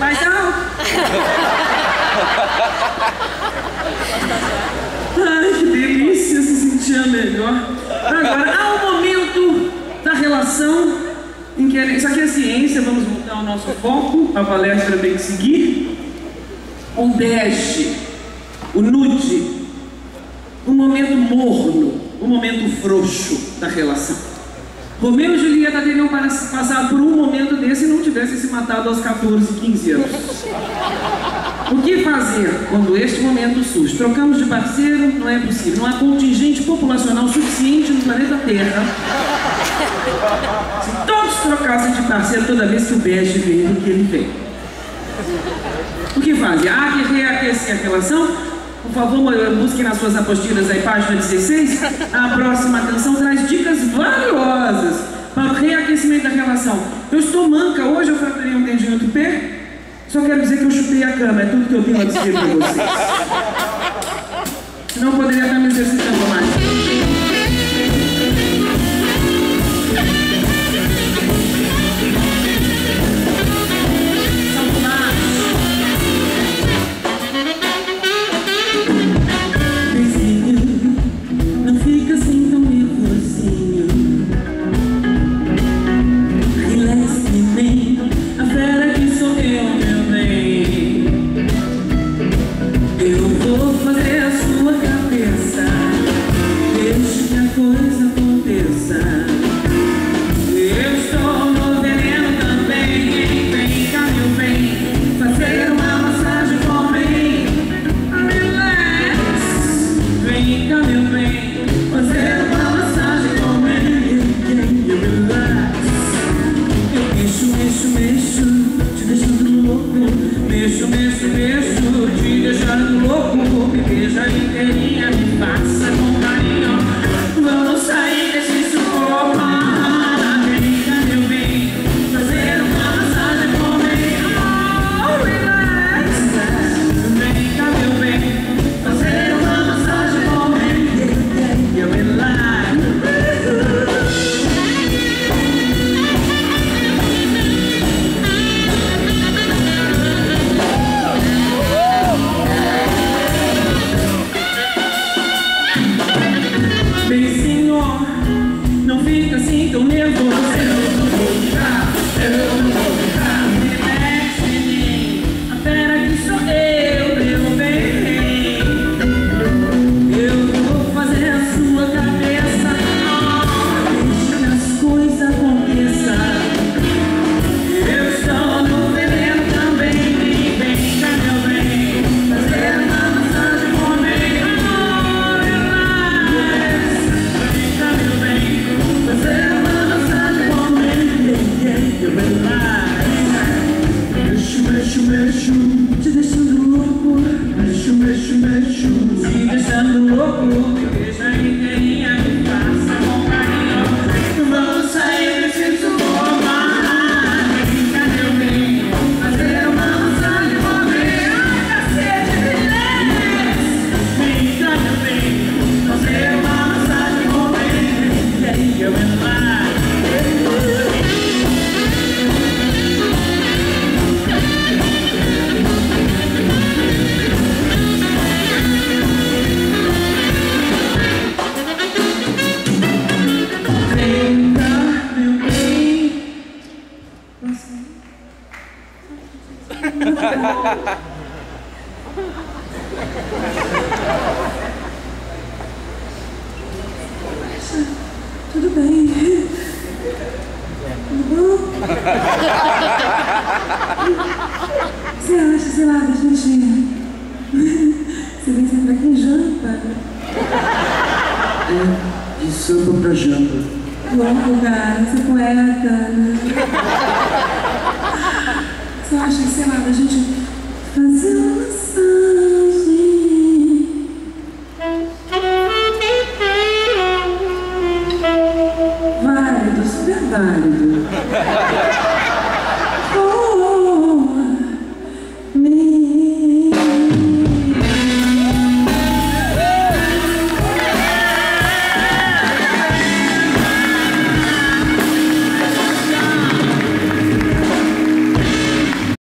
Mais alto. Ai, que delícia se sentir melhor. Agora, há um momento da relação em que... Isso aqui é ciência, vamos voltar ao nosso foco. A palestra tem que seguir. O bege, o nude, o momento morno, o momento frouxo da relação. Romeu e Julieta teriam passado por um momento desse e não tivessem se matado aos 14, 15 anos. O que fazer quando este momento surge? Trocamos de parceiro? Não é possível. Não há contingente populacional suficiente no planeta Terra. Se todos trocassem de parceiro toda vez que o bege vem do que ele vem. O que fazem? Há que reaquecer a relação? Por favor, busquem nas suas apostilas aí, página 16. A próxima canção traz dicas valiosas para o reaquecimento da relação. Eu estou manca, hoje eu fraturei um dedinho do pé. Só quero dizer que eu chutei a cama, é tudo que eu tenho a dizer para vocês. Senão eu poderia estar me exercitando mais. Tudo bem. Tudo bom? Você acha, sei lá, da gente... Você vem sempre aqui em janta? É, de samba pra janta. Louco, cara, você é poeta, né?